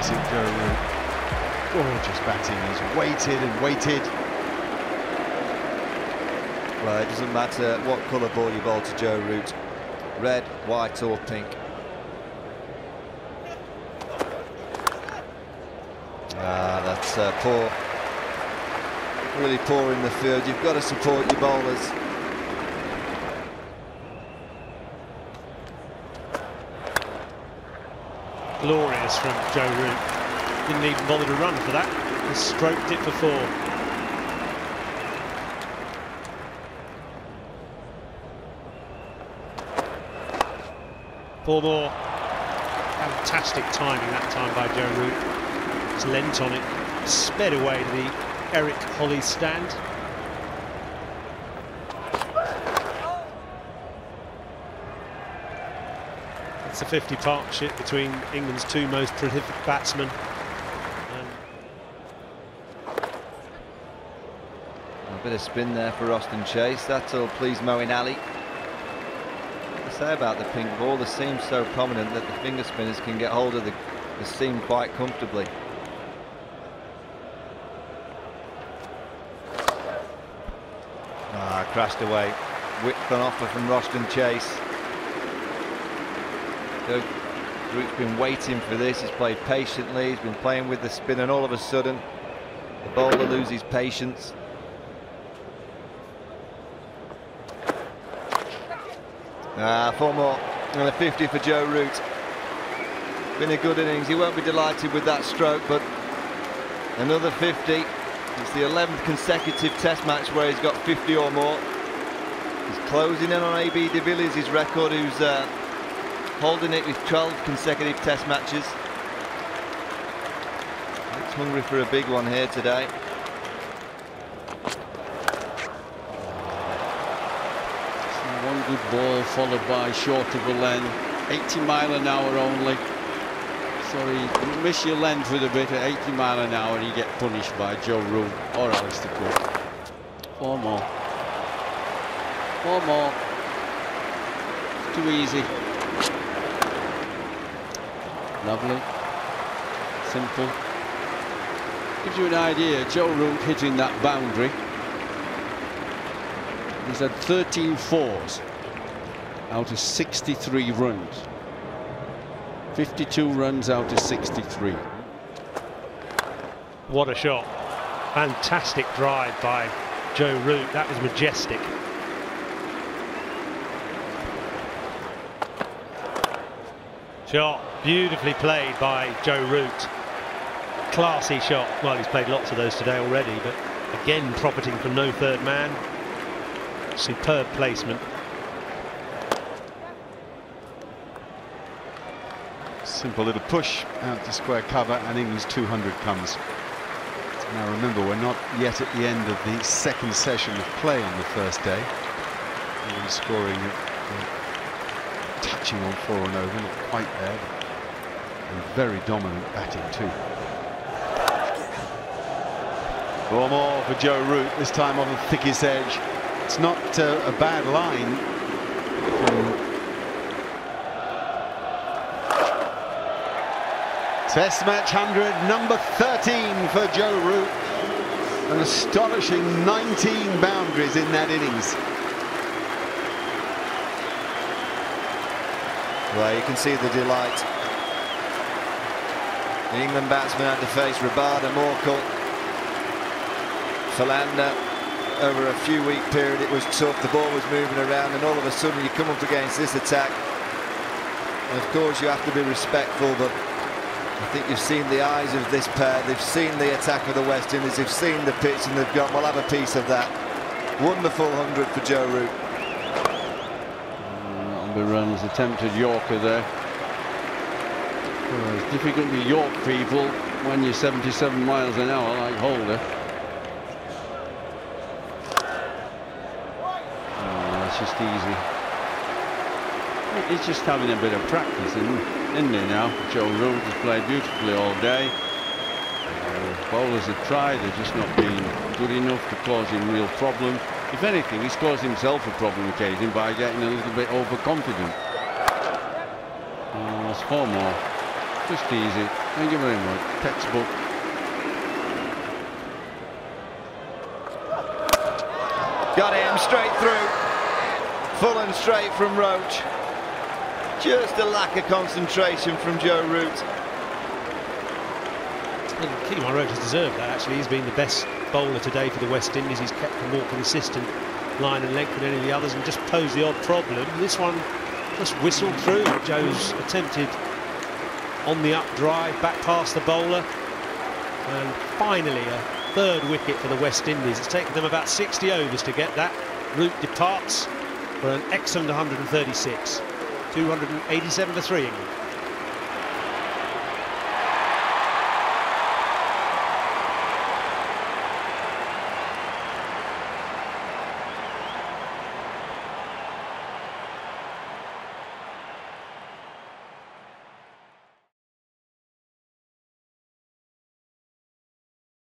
classic Joe Root. Gorgeous batting. He's waited and waited. Well, it doesn't matter what colour ball you bowl to Joe Root, red, white or pink. That's poor. Really poor in the field. You've got to support your bowlers. Glorious from Joe Root. Didn't even bother to run for that. He stroked it for 4. Four more. Fantastic timing that time by Joe Root. Just leant on it, sped away to the Eric Holly stand. It's a 50 partnership between England's 2 most prolific batsmen. A bit of spin there for Austin Chase. That'll please Moeen Ali. Say about the pink ball, the seam's so prominent that the finger spinners can get hold of the seam quite comfortably. Crashed away. Whipped on offer from Austin Chase. Root's been waiting for this. He's played patiently. He's been playing with the spin, and all of a sudden the bowler loses patience. Four more and a 50 for Joe Root. Been a good innings. He won't be delighted with that stroke, but another 50. It's the 11th consecutive test match where he's got 50 or more. He's closing in on AB de Villiers' record, who's holding it with 12 consecutive test matches. Looks hungry for a big one here today. One good ball followed by short of a length, 80 mile an hour only. Sorry, you miss your length with a bit at 80 mile an hour and you get punished by Joe Root or Alastair Cook. 4 more. 4 more. It's too easy. Lovely. Simple. Gives you an idea, Joe Root hitting that boundary. He's had 13 fours out of 63 runs. 52 runs out of 63. What a shot. Fantastic drive by Joe Root. That was majestic. Shot beautifully played by Joe Root. Classy shot. Well, he's played lots of those today already, but again profiting from no third man. Superb placement. Simple little push out to square cover, and England's 200 comes. Now remember, we're not yet at the end of the second session of play on the first day. England scoring, touching on 4 and over, not quite there, and very dominant batting too. 4 more for Joe Root, this time on the thickest edge. It's not a bad line from Test match 100, number 13 for Joe Root. An astonishing 19 boundaries in that innings. Well, you can see the delight. The England batsman had to face Rabada, Morkel, Philander. Over a few-week period it was tough, the ball was moving around, and all of a sudden you come up against this attack. And of course you have to be respectful, but I think you've seen the eyes of this pair. They've seen the attack of the West Indies, they've seen the pitch, and they've gone, we'll have a piece of that. Wonderful 100 for Joe Root. Number runs, attempted Yorker there. Well, it's difficult to York people when you're 77 miles an hour like Holder. Just easy. He's just having a bit of practice, isn't he now? Joe Root has played beautifully all day. Bowlers have tried, they've just not been good enough to cause him real problem. If anything, he's caused himself a problem occasionally by getting a little bit overconfident. That's 4 more. Just easy. Thank you very much. Textbook. Got him straight through. Full and straight from Roach. Just a lack of concentration from Joe Root. And Keenan Roach has deserved that, actually. He's been the best bowler today for the West Indies. He's kept a more consistent line and length than any of the others and just posed the odd problem. This one just whistled through. Joe's attempted on the up drive, back past the bowler. And finally a third wicket for the West Indies. It's taken them about 60 overs to get that. Root departs for an excellent 136. 287 for 3 England.